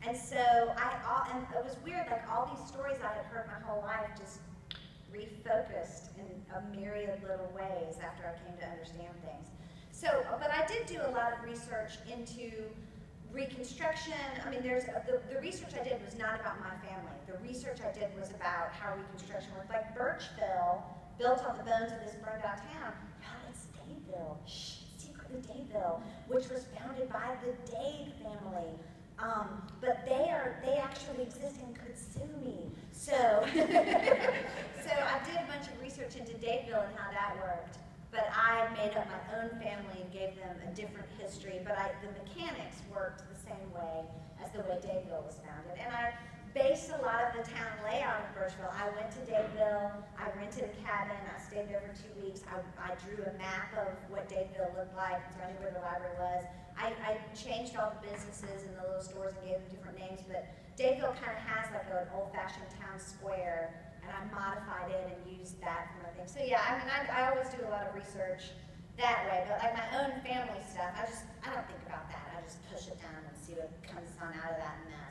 And so and it was weird, like all these stories I had heard my whole life just refocused in a myriad little ways after I came to understand things. So, but I did do a lot of research into Reconstruction. I mean, the research I did was not about my family. The research I did was about how Reconstruction worked. Like Birchville, built on the bones of this burned out town. No, it's Dadeville. Shh, secretly Dadeville, which was founded by the Dade family. But they actually exist and could sue me. So, so I did a bunch of research into Dadeville and how that worked. But I made up my own family and gave them a different history. But the mechanics worked the same way as the way Dadeville was founded. And I based a lot of the town layout in Birchville. I went to Dadeville. I rented a cabin. I stayed there for 2 weeks. I drew a map of what Dadeville looked like, so I knew where the library was. I changed all the businesses and the little stores and gave them different names. But Dadeville kind of has like an old-fashioned town square, and I modified it and used that for my thing. So yeah, I mean, I always do a lot of research that way, but like my own family stuff, I don't think about that. I just push it down and see what comes on out of that mess.